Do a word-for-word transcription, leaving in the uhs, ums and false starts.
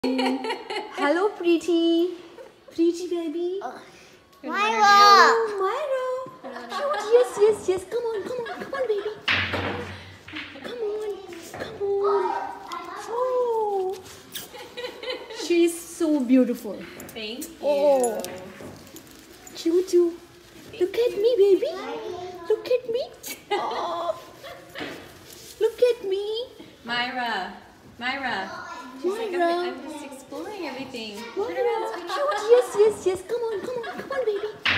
Hello, pretty. Pretty baby. Myra! Oh, Myra. Cute. Yes, yes, yes. Come on, come on, come on, baby. Come on, come on. Oh. She's so beautiful. Thank you. Oh. Choo choo. Look at me, baby. Look at me. Oh. Look at me. Myra. Myra. She's like, Myra. I'm, I'm just exploring everything. Myra. Cute. Yes, yes, yes. Come on, come on, come on, baby.